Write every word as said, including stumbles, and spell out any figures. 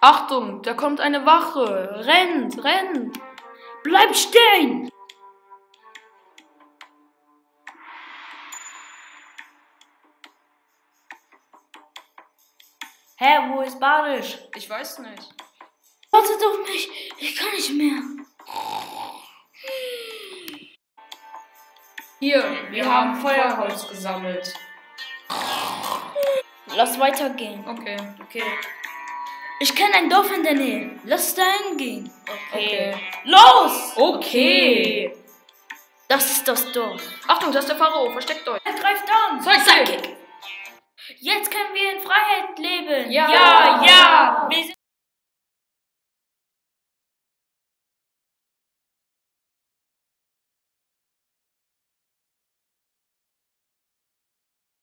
Achtung, da kommt eine Wache. Rennt, rennt. Bleibt stehen. Hä, wo ist Badisch? Ich weiß nicht. Wartet auf mich, ich kann nicht mehr. Hier, wir haben Feuerholz gesammelt. Lass weitergehen. Okay. Okay. Ich kenne ein Dorf in der Nähe. Lass da hingehen. Okay. Los! Okay. Das ist das Dorf. Achtung, das ist der Pharao. Versteckt euch. Er greift an. Zeig Jetzt können wir in Freiheit leben. Ja. Ja, ja. Wir sind